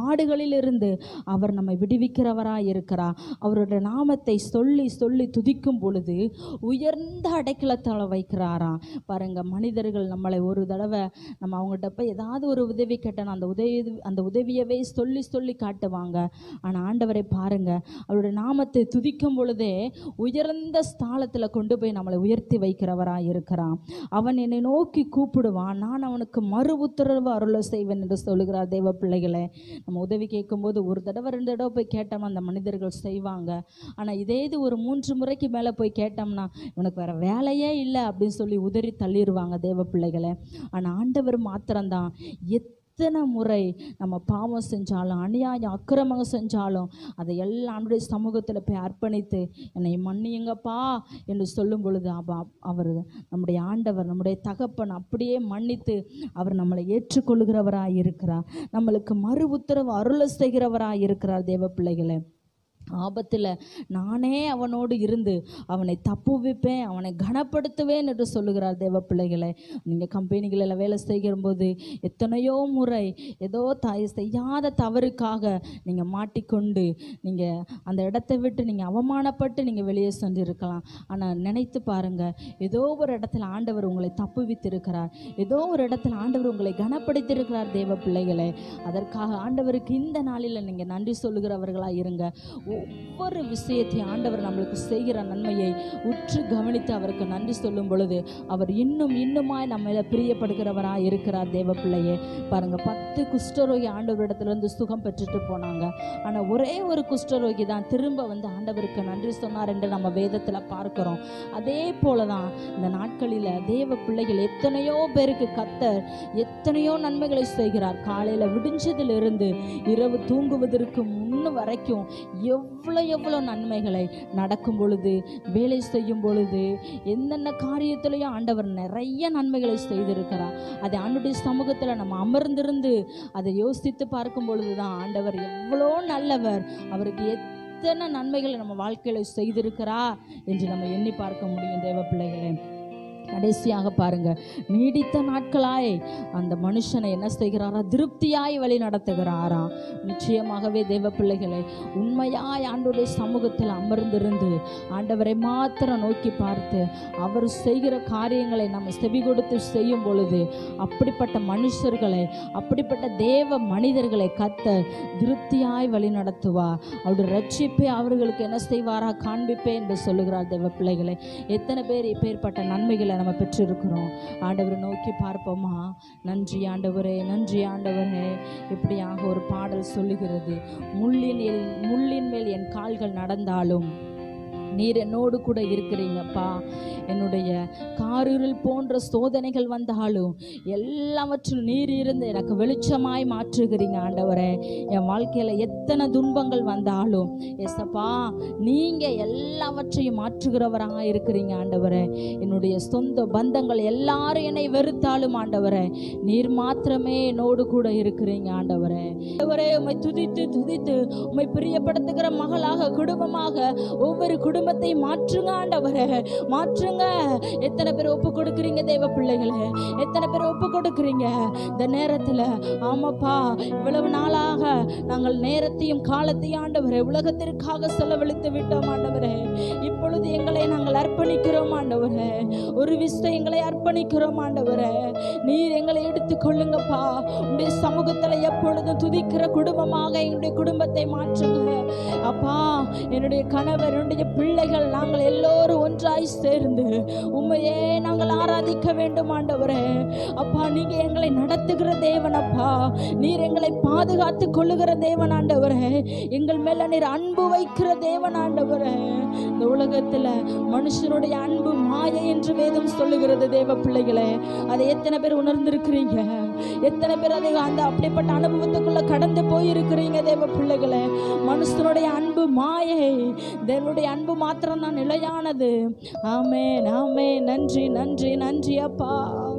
S4: கட்டுகளிலிருந்து அவர் நம்மை விடுவிக்கிறவராய் இருக்கிறார். அவருடைய நாமத்தை சொல்லி சொல்லி துதிக்கும் பொழுது உயர்ந்த அடைக்கலத்தில் வைக்கிறாராம். பாருங்க, மனிதர்கள் நம்மளை ஒரு தடவை நம்ம அவங்ககிட்ட போய் ஏதாவது ஒரு உதவி கேட்டோன்னா அந்த உதவி அந்த உதவியவே சொல்லி சொல்லி காட்டுவாங்க. ஆனால் ஆண்டவரை பாருங்க, அவருடைய நாமத்தை துதிக்கும் பொழுதே உயர்ந்த ஸ்தானத்தில் கொண்டு போய் நம்மளை உயர்த்தி வைக்கிறவராய் இருக்கிறான். அவன் என்னை நோக்கி கூப்பிடுவான், நான் அவனுக்கு மறு உத்தரவு அருள செய்வேன் என்று சொல்லுகிறார். தேவ பிள்ளைகளே, நம்ம உதவி கேட்கும்போது ஒரு தடவை ரெண்டு தடவை போய் கேட்டோம்னா அந்த மனிதர்கள் செய்வாங்க. ஆனால் இதே இது ஒரு மூன்று முறைக்கு மேலே போய் கேட்டோம்னா இவனுக்கு வேற வேலையே இல்லை அப்படின்னு சொல்லி உதறி தள்ளிடுவாங்க தேவ பிள்ளைகளை. ஆனால் ஆண்டவர் மாத்திரம்தான் எத்தனை முறை நம்ம பாவம் செஞ்சாலும் அநியாயம் அக்கிரமம் செஞ்சாலும் அதை எல்லாம் அவருடைய சமூகத்தில் போய் அர்ப்பணித்து என்னை மன்னியுங்கப்பா என்று சொல்லும் பொழுது அவர் நம்முடைய ஆண்டவர் நம்முடைய தகப்பன் அப்படியே மன்னித்து அவர் நம்மளை ஏற்றுக்கொள்கிறவராய் இருக்கிறார். நம்மளுக்கு மறு உத்தரவு அருள செய்கிறவராய் இருக்கிறார். தேவ பிள்ளைகளை, ஆபத்தில் நானே அவனோடு இருந்து அவனை தப்புவிப்பேன், அவனை கனப்படுத்துவேன் என்று சொல்லுகிறார். தேவ பிள்ளைகளை, நீங்கள் கம்பெனிகளில் வேலை செய்கிற போது எத்தனையோ முறை ஏதோ த செய்யாத தவறுக்காக நீங்கள் மாட்டிக்கொண்டு நீங்கள் அந்த இடத்தை விட்டு நீங்கள் அவமானப்பட்டு நீங்கள் வெளியே சென்றிருக்கலாம். ஆனால் நினைத்து பாருங்கள், ஏதோ ஒரு இடத்துல ஆண்டவர் உங்களை தப்புவித்திருக்கிறார், ஏதோ ஒரு இடத்துல ஆண்டவர் உங்களை கனப்படுத்தியிருக்கிறார். தேவ பிள்ளைகளை, அதற்காக ஆண்டவருக்கு இந்த நாளில் நீங்கள் நன்றி சொல்லுகிறவர்களாக இருங்க. ஒவ்வொரு விஷயத்தையும் ஆண்டவர் நம்மளுக்கு செய்கிற நன்மையை உற்று கவனித்து அவருக்கு நன்றி சொல்லும் பொழுது அவர் இன்னும் இன்னுமாய் நம்மள பிரியப்படுகிறவராக இருக்கிறார். தேவ பிள்ளையே பாருங்க, பத்து குஷ்டரோகி ஆண்டவரிடத்திலிருந்து சுகம் பெற்றுட்டு போனாங்க. ஆனால் ஒரே ஒரு குஷ்டரோகி தான் திரும்ப வந்து ஆண்டவருக்கு நன்றி சொன்னார் என்று நம்ம வேதத்தில் பார்க்கிறோம். அதே போலதான் இந்த நாட்களில் தேவ பிள்ளைகள் எத்தனையோ பேருக்கு கர்த்தர் எத்தனையோ நன்மைகளை செய்கிறார். காலையில் விடிஞ்சதிலிருந்து இரவு தூங்குவதற்கு முன்னு வரைக்கும் எவ்வளோ எவ்வளோ நன்மைகளை நடக்கும் பொழுது, வேலை செய்யும் பொழுது, என்னென்ன காரியத்திலையும் ஆண்டவர் நிறைய நன்மைகளை செய்திருக்கிறார். அதை ஆண்டுடைய சமூகத்தில் நம்ம அமர்ந்திருந்து அதை யோசித்து பார்க்கும் பொழுது தான் ஆண்டவர் எவ்வளோ நல்லவர், அவருக்கு எத்தனை நன்மைகளை நம்ம வாழ்க்கையில் செய்திருக்கிறார் என்று நம்ம எண்ணி பார்க்க முடியும். தேவ பிள்ளைகளே, கடைசியாக பாருங்க, நீடித்த நாட்களாய் அந்த மனுஷனை என்ன செய்கிறாரா, திருப்தியாய் வழி நடத்துகிறாரா. நிச்சயமாகவே தேவ பிள்ளைகளை, உண்மையாய் ஆண்டவருடைய சமூகத்தில் அமர்ந்திருந்து ஆண்டவரை மாத்திரம் நோக்கி பார்த்து அவர் செய்கிற காரியங்களை நம்ம செவி கொடுத்து செய்யும் பொழுது அப்படிப்பட்ட மனுஷர்களை, அப்படிப்பட்ட தேவ மனிதர்களை கர்த்தர் திருப்தியாய் வழி நடத்துவார். அவருடைய ரட்சிப்பை அவர்களுக்கு என்ன செய்வாரா, காண்பிப்பேன் என்று சொல்லுகிறார். தேவ பிள்ளைகளை, எத்தனை பேர் இப்பேற்பட்ட நன்மைகளை நம்ம பெற்றிருக்கிறோம். ஆண்டவரை நோக்கி பார்ப்போமா? நன்றி ஆண்டவரே, நன்றி ஆண்டவரே. இப்படியாக ஒரு பாடல் சொல்லுகிறது, முள்ளின் முள்ளின் மேல் என் கால்கள் நடந்தாலும் நீர் என்னோடு கூட இருக்கிறீங்கப்பா. என்னுடைய காரிருள் போன்ற சோதனைகள் வந்தாலும் எல்லாவற்றிலும் நீர் இருந்து எனக்கு வெளிச்சமாய் மாற்றுகிறீங்க ஆண்டவரே. என் வாழ்க்கையில் எத்தனை துன்பங்கள் வந்தாலும் எஸ்அப்பா நீங்கள் எல்லாவற்றையும் மாற்றுகிறவராக இருக்கிறீங்க ஆண்டவரே. என்னுடைய சொந்த பந்தங்கள் எல்லாரும் என்னை வெறுத்தாலும் ஆண்டவரே, நீர் மாத்திரமே என்னோடு கூட இருக்கிறீங்க ஆண்டவரே. ஆண்டவரே, உம்மை துதித்து துதித்து உம்மை பிரியப்படுத்துகிற மகளாக, குடும்பமாக ஒவ்வொரு குடும்பத்தை மாற்றுங்க ஆண்டவரே, மாற்றுங்க. எத்தனை பேர் ஒப்பு கொடுக்குறீங்க தேவ பிள்ளைகளே, எத்தனை பேர் ஒப்பு கொடுக்குறீங்க இந்த நேரத்தில்? ஆமாப்பா, இவ்வளவு நாளாக நாங்கள் நேரத்தையும் காலத்தையும் ஆண்டவரே உலகத்திற்காக செலவழித்து விட்டோம் ஆண்டவரே. இப்பொழுது எங்களை நாங்கள் அர்ப்பணிக்கிறோம் ஆண்டவரே, ஒரு விஷயங்களை அர்ப்பணிக்கிறோம் ஆண்டவரே. நீர் எங்களை எடுத்துக் கொள்ளுங்கப்பா. உங்களுடைய சமூகத்தில் எப்பொழுதும் துதிக்கிற குடும்பமாக எங்களுடைய குடும்பத்தை மாற்றுங்க அப்பா. என்னுடைய கணவர், என்னுடைய பிள்ளைகள், நாங்கள் எல்லோரும் ஒன்றாய் சேர்ந்து உம்மையே நாங்கள் ஆராதிக்க வேண்டும் ஆண்டவரே. அப்பா, நீங்க எங்களை நடத்துகிற தேவன் அப்பா, நீர் எங்களை பாதுகாத்து கொள்ளுகிற தேவன் ஆண்டவரே. எங்கள் மேல நீர் அன்பு வைக்கிற தேவன் ஆண்டவரே. இந்த உலகத்துல மனுஷனுடைய அன்பு மாயை என்று வேதம் சொல்லுகிறது தேவ பிள்ளைகளே. அதை எத்தனை பேர் உணர்ந்திருக்கிறீங்க? எத்தனை பேர் அதை அந்த அப்படிப்பட்ட அனுபவத்துக்குள்ள கடந்து போயிருக்கிறீங்க தேவ பிள்ளைகளே? மனுஷனுடைய அன்பு மாயை, தேவனுடைய அன்பு மாத்திரம் தான் நிலையானது. ஆமென், ஆமென். நன்றி, நன்றி, நன்றி அப்பா.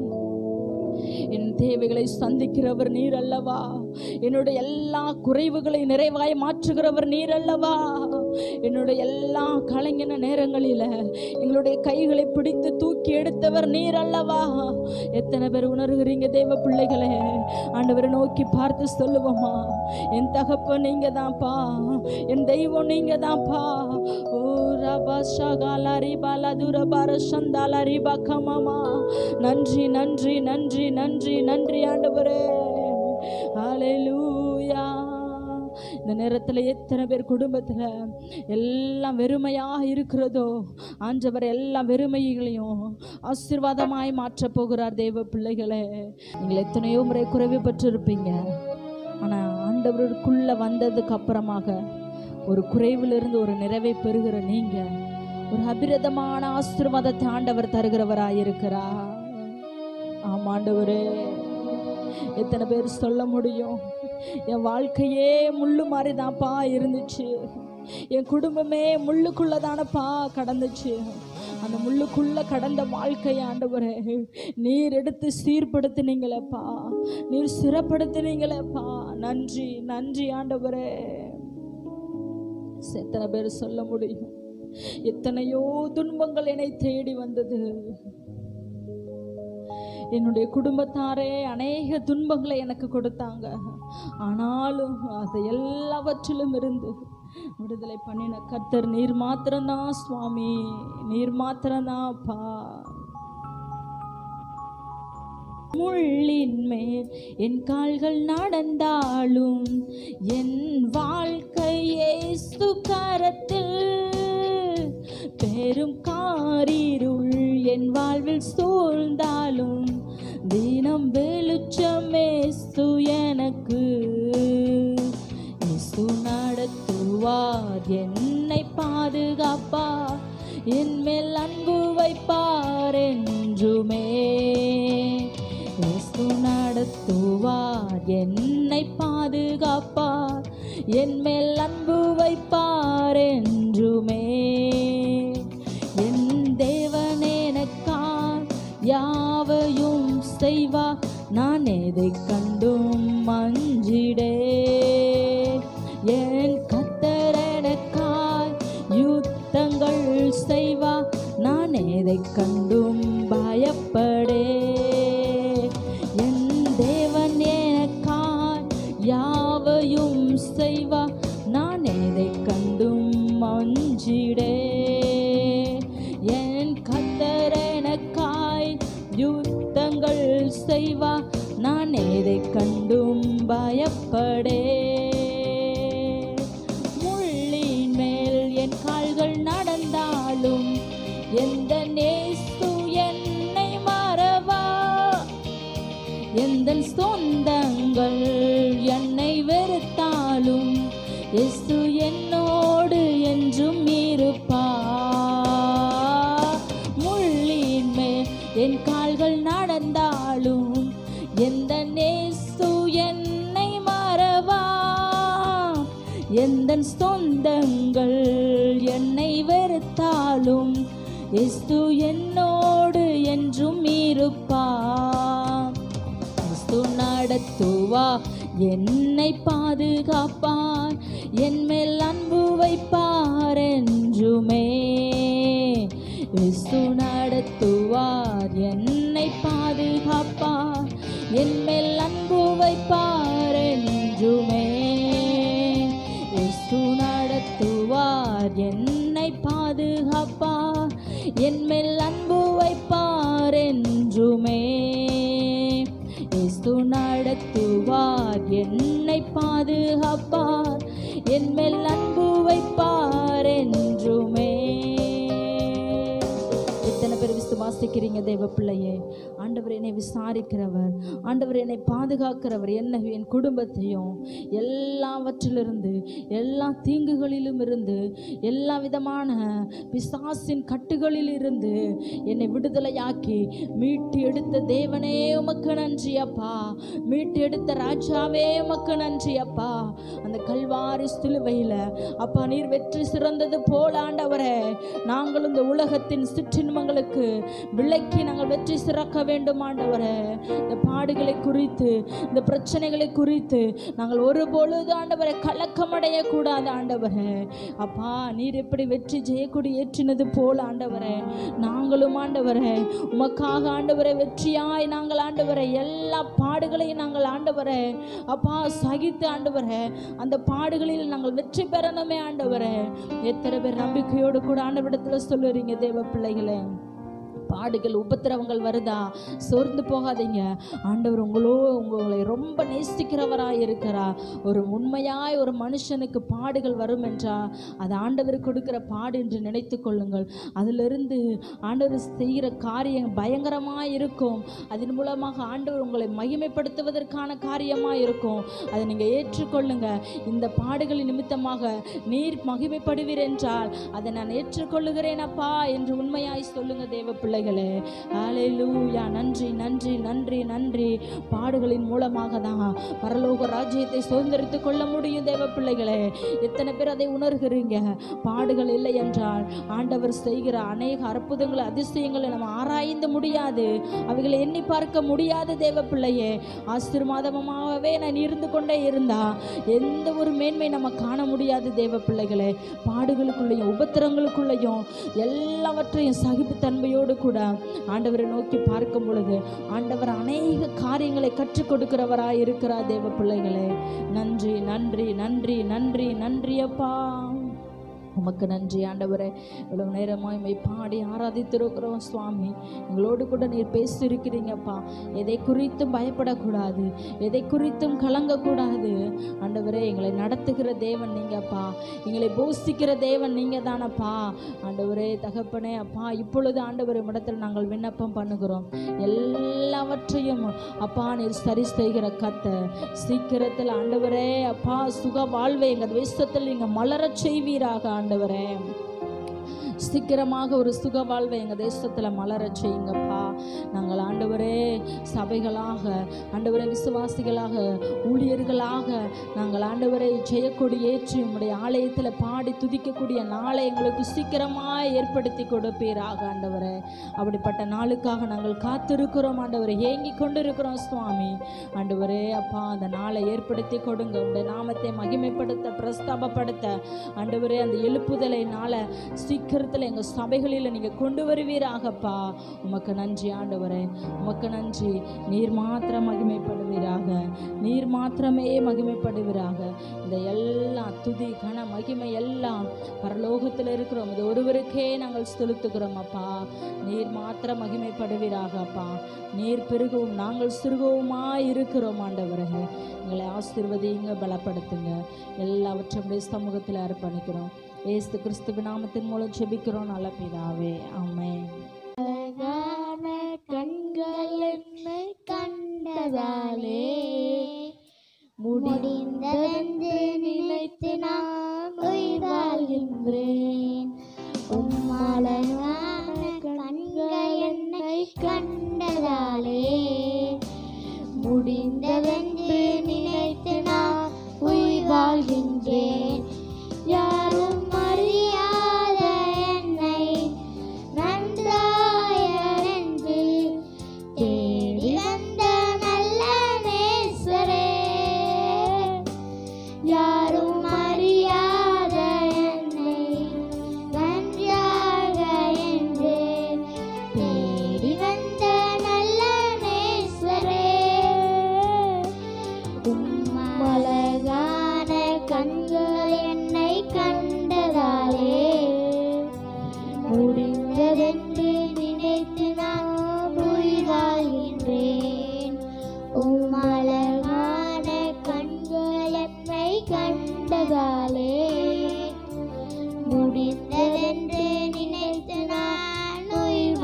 S4: என் தேவைகளை சந்திக்கிறவர் நீர் அல்லவா? என்னுடைய எல்லா குறைவுகளை நிறைவாய் மாற்றுகிறவர் நீர் அல்லவா? என்னுடைய எல்லா கலைஞன நேரங்களில் எங்களுடைய கைகளை பிடித்து தூக்கி எடுத்தவர் நீர் அல்லவா. எத்தனை பேர் உணர்கிறீங்க தேவ பிள்ளைகளே? ஆண்டவரை நோக்கி பார்த்து சொல்லுவோமா, என் தகப்பன் நீங்க தான்ப்பா, என் தெய்வம் நீங்க தான்ப்பா. ஓ ரபா ஷகாலாரி பாலாதுர பாரசந்தாலாரி பக்கமாமா. நன்றி நன்றி நன்றி நன்றி நன்றி ஆண்டவரே. ஹல்லேலூயா. இந்த நேரத்தில் எத்தனை பேர் குடும்பத்தில் எல்லாம் வெறுமையாக இருக்கிறதோ, ஆண்டவர் எல்லா வெறுமைகளையும் ஆசீர்வாதமாய் மாற்றப் போகிறார். தேவ பிள்ளைகளே, நீங்கள் எத்தனையோ முறை குறைவு பெற்றிருப்பீங்க. ஆனால் ஆண்டவருக்குள்ளே வந்ததுக்கு அப்புறமாக ஒரு குறைவிலிருந்து ஒரு நிறைவை பெறுகிற நீங்கள் ஒரு அபிரதமான ஆசீர்வாதத்தை ஆண்டவர் தருகிறவராயிருக்கிறார். ஆமாம் ஆண்டவரே. எத்தனை பேர் சொல்ல முடியும், என் வாழ்க்கையே முள்ளு மாதிரி தான்ப்பா இருந்துச்சு, என் குடும்பமே முள்ளுக்குள்ளே தானப்பா கடந்துச்சு. அந்த முள்ளுக்குள்ள கடந்த வாழ்க்கையை ஆண்டவரே நீர் எடுத்து சீர்படுத்தினீங்களேப்பா, நீர் சிறப்படுத்தினீங்களேப்பா. நன்றி நன்றி ஆண்டவரே. எத்தனை பேர் சொல்ல முடியும், எத்தனையோ துன்பங்கள் என்னை தேடி வந்தது. என்னுடைய குடும்பத்தாரே அநேக துன்பங்களை எனக்கு கொடுத்தாங்க. ஆனாலும் அது எல்லாவற்றிலும் இருந்து விடுதலை பண்ணின கர்த்தர் நீர் மாத்திரம்தான் சுவாமி, நீர் மாத்திரம்தான்ப்பா. முள்ளின் மேல் என் கால்கள் நடந்தாலும் என் வாழ்க்கையே சுகரத்தில், பெரும் காரிருள் என் வாழ்வில் சூழ்ந்தாலும் தினம் வெளிச்சமே சு எனக்கு. இயேசு நடத்துவார், என்னை பாதுகாப்பார், என் மேல் அன்பு வைப்பார் என்றுமே. இயேசு நடத்துவார், என்னை பாதுகாப்பார், என் மேல் அன்பு வைப்பார் என்றுமே. என் தேவன் எனக்காய் யாவையும் செய்வார், நான் எதை கண்டும் மஞ்சிடே. என் கர்த்தர் எனக்காய் யுத்தங்கள் செய்வார், நான் எதை கண்டும் பயப்படே. என் தேவன் எனக்காய் யாவையும் செய்வார், நான் எதை கண்டும் மஞ்சிடே. என் கர்த்தர் எனக்காய் யுத்தங்கள் செய்வார், நான் எதை கண்டும் பயப்படே. முள்ளின் மேல் என் கால்கள் நடந்தாலும் எந்த நேசு என்னை மறவா. எந்த சொந்தங்கள் என்னை வெறுத்தாலும் இயேசு என்னோடு என்றும் இருப்பார். முள்ளின் மேல் என் கால்கள் நடந்தாலும் எந்த நேசு என்னை மறவா. எந்த சொந்தங்கள் என்னை வெறுத்தாலும் இயேசு என்னோடு என்றும் இருப்பார். இயேசு நடத்துவார், என்னை பாதுகாப்பார், என் மேல் அன்பு வைப்பார் என்றுமே. இயேசு நடத்துவார், என்னை பாதுகாப்பார், என் மேல் அன்பு வைப்பார் என்றுமே. இயேசு நடத்துவார், என்னை பாதுகாப்பார், என் மேல் அன்பு வைப்பார் என்றுமே. இயேசு நடத்துவார், என்னை பாதுகாப்பார், என் மேல் அன்பு வைப்பார் என்றுமே. எத்தனை பேர் விசுவாசிக்கிறீங்க தேவ பிள்ளையே? ஆண்டவர் என்னை விசாரிக்கிறவர், ஆண்டவர் என்னை பாதுகாக்கிறவர், என்ன என் குடும்பத்தையும் எல்லாவற்றிலிருந்து எல்லா தீங்குகளிலும் இருந்து எல்லா விதமான பிசாசின் கட்டுகளில் இருந்து என்னை விடுதலையாக்கி மீட்டு எடுத்த தேவனே உமக்கு நன்றி அப்பா. மீட்டு எடுத்த ராஜாவே உமக்கு நன்றி அப்பா. அந்த கல்வாரி சிலுவையில் அப்பா நீர் வெற்றி சிறந்தது போல ஆண்டவரே, நாங்கள் இந்த உலகத்தின் சிற்றின்பங்களுக்கு விலக்கி நாங்கள் வெற்றி சிறக்க வேண்டும் ஆண்டவரே. இந்த பாடுகளை குறித்து, இந்த பிரச்சனைகளை குறித்து நாங்கள் ஒரு பொழுது ஆண்டவரை கலக்கமடைய கூடாது ஆண்டவரே. அப்பா, நீர் எப்படி வெற்றி ஜெயக்கொடி ஏற்றினது போல் ஆண்டவரே, நாங்களும் ஆண்டவரே உமக்காக ஆண்டவரை வெற்றியாய் நாங்கள் ஆண்டவரை எல்லா பாடுகளையும் நாங்கள் ஆண்டவரை அப்பா சகித்து ஆண்டவரை அந்த பாடுகளில் நாங்கள் வெற்றி பெறணுமே ஆண்டவரை. எத்தனை பேர் நம்பிக்கையோடு கூட ஆண்டவரிடத்துல சொல்லுறீங்க தேவ பிள்ளைகளே. பாடுகள் உபத்திரவங்கள் வருதா, சோர்ந்து போகாதீங்க. ஆண்டவர் உங்களோ உங்களை ரொம்ப நேசிக்கிறவராய் இருக்கிறார். ஒரு உண்மையாய் ஒரு மனுஷனுக்கு பாடுகள் வரும் என்றால் அது ஆண்டவர் கொடுக்கிற பாடு என்று நினைத்து கொள்ளுங்கள். அதிலிருந்து ஆண்டவர் செய்கிற காரியம் பயங்கரமாக இருக்கும். அதன் மூலமாக ஆண்டவர் உங்களை மகிமைப்படுத்துவதற்கான காரியமாக இருக்கும். அதை நீங்கள் ஏற்றுக்கொள்ளுங்க. இந்த பாடுகளின் நிமித்தமாக நீர் மகிமைப்படுவீர் என்றால் அதை நான் ஏற்றுக்கொள்ளுகிறேன் அப்பா என்று உண்மையாய் சொல்லுங்க தேவ பிள்ளை. ஹல்லேலூயா. நன்றி நன்றி நன்றி நன்றி. பாடுகளின் மூலமாக தான் பரலோக ராஜ்யத்தை சுதந்திரித்துக் கொள்ள முடியும் தேவ பிள்ளைகளே. எத்தனை பேர் அதை உணர்கிறீங்க? பாடுகள் இல்லை என்றால் ஆண்டவர் செய்கிற அநேக அற்புதங்களை அதிசயங்களை நம்ம ஆராய்ந்து முடியாது, அவைகளை எண்ணி பார்க்க முடியாது தேவ பிள்ளையே. ஆசீர்வாதமாகவே நான் இருந்து கொண்டே இருந்தா எந்த ஒரு மேன்மை நம்ம காண முடியாது தேவ பிள்ளைகளே. பாடுகளுக்குள்ளேயும் உபத்திரங்களுக்குள்ளேயும் எல்லாவற்றையும் சகிப்புத்தன்மையோடு கூட ஆண்டவரை நோக்கி பார்க்கும் பொழுது ஆண்டவர் அநேக காரியங்களை கற்றுக் கொடுக்கிறவராய் இருக்கிறார் தேவ பிள்ளைகளே. நன்றி நன்றி நன்றி நன்றி நன்றி அப்பா. உமக்கு நன்றி ஆண்டவரே. இவ்வளவு நேரமாய் மை பாடி ஆராதித்திருக்கிறோம் சுவாமி. எங்களோடு கூட நீர் பேசியிருக்கிறீங்கப்பா. எதை குறித்தும் பயப்படக்கூடாது, எதை குறித்தும் கலங்கக்கூடாது ஆண்டவரே. எங்களை நடத்துகிற தேவன் நீங்கப்பா, எங்களை போஷிக்கிற தேவன் நீங்க தானப்பா ஆண்டவரே. தகப்பனே அப்பா, இப்பொழுது ஆண்டவர் இடத்தில் நாங்கள் விண்ணப்பம் பண்ணுகிறோம். எல்லாவற்றையும் அப்பா நீர் சரி செய்கிற கத்த சீக்கிரத்தில் ஆண்டவரே அப்பா சுக வாழ்வை எங்கள் தேசத்தில் நீங்கள் மலரச் செய்வீராக ஆண்டவரே. சீக்கிரமாக ஒரு சுக வாழ்வை எங்கள் தேசத்தில் மலர செய்யுங்கப்பா. நாங்கள் ஆண்டவரே சபைகளாக ஆண்டவரே விசுவாசிகளாக ஊழியர்களாக நாங்கள் ஆண்டவரை ஜெயக்கொடி ஏற்றி உம்முடைய ஆலயத்தில் பாடி துதிக்கக்கூடிய நாளை எங்களுக்கு சீக்கிரமாக ஏற்படுத்தி கொடுப்பீராக ஆண்டவரே. அப்படிப்பட்ட நாளுக்காக நாங்கள் காத்திருக்கிறோம் ஆண்டவரை, ஏங்கி கொண்டு இருக்கிறோம் சுவாமி. ஆண்டவரே அப்பா, அந்த நாளை ஏற்படுத்தி கொடுங்க. உங்களுடைய நாமத்தை மகிமைப்படுத்த பிரஸ்தாபப்படுத்த ஆண்டவரே அந்த எழுப்புதலை நாளை சீக்கிரம் எங்கள் சபைகளில் நீங்கள் கொண்டு வருவீராகப்பா. உமக்கு நன்றி ஆண்டவரே, உமக்கு நன்றி. நீர் மாத்திரம் மகிமைப்படுவீராக, நீர் மாத்திரமே மகிமைப்படுவீராக. இந்த எல்லா துதி கன மகிமை எல்லாம் பரலோகத்தில் இருக்கிறோம் இது ஒருவருக்கே நாங்கள் செலுத்துகிறோம் அப்பா. நீர் மாத்திரம் மகிமைப்படுவீராக அப்பா. நீர் பெருகவும் நாங்கள் சிறுகவுமா இருக்கிறோம் ஆண்டவரே. எங்களை ஆசீர்வதிங்க, பலப்படுத்துங்க. எல்லாவற்றையும் சமூகத்தில் அர்ப்பணிக்கிறோம். ஏசு கிறிஸ்துவின் நாமத்தின் மூலம் ஜெபிக்கிறோம் நல்ல பிதாவே, ஆமென்.
S5: அழகான கண்கள் என்னை கண்டதாலே முடிந்ததென்று நினைத்து நான் உயிர் வாழ்கின்றேன். உம் அழகான கண்கள் என்னை கண்டதாலே முடிந்ததென்று நினைத்து நான் உயிர் வாழ்கின்றேன். யாரும் அறியாத என்னை நன்றாயர் என்று தேடி வந்த நல்ல நேசரே, யாரும் அறியாத என்னை நன்றாக என்று தேடி வந்த நல்ல நேசரே, உம் அழகான கண்கள் என்னை கண்டதாலே முடிந்ததென்று நினைத்து நான் உயிர் வாழ்கின்றேன். உம் அழகான கண்கள் என்னை கண்டதாலே முடிந்ததென்று நினைத்து நான் உயிர்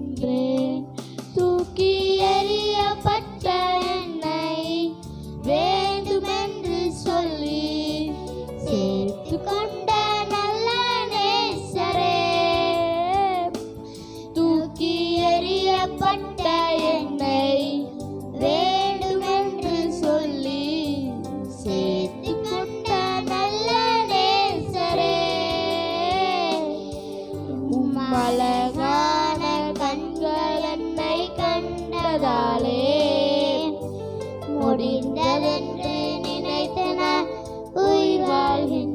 S5: வாழ்கின்றேன். தூக்கி எறியப்பட்ட என்னை முடிந்ததென்று நினைத்து நான் உயிர் வாழ்கின்றேன்.